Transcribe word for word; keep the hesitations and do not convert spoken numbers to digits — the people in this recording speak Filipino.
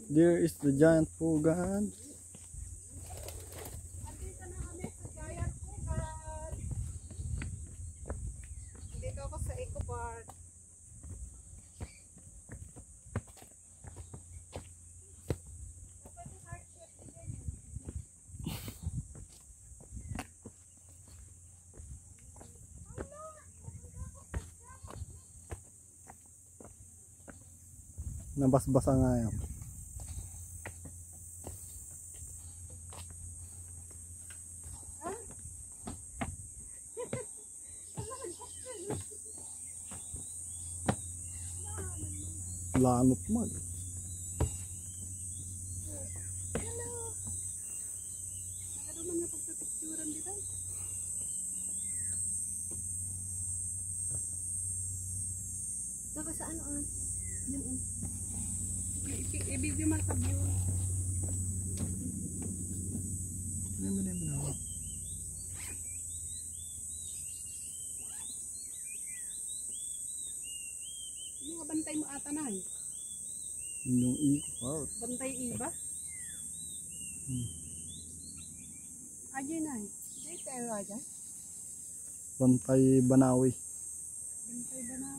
There is the giant pugad. Andito na kami sa giant pugad. Dito ako sa Eco Park. Nabasbasa nga yan. Lanot mag. Hello. Nakado man nga pagpapicturan dito. Saka sa ano ah? Yan ah. I-video man sa view. Ano mo na yung Yung bantay mo ata na eh. yung Eco Park. Bantay iba? Hmm. Aja na eh. Dito tayo aja. Bantay Banawi. Bantay ba na?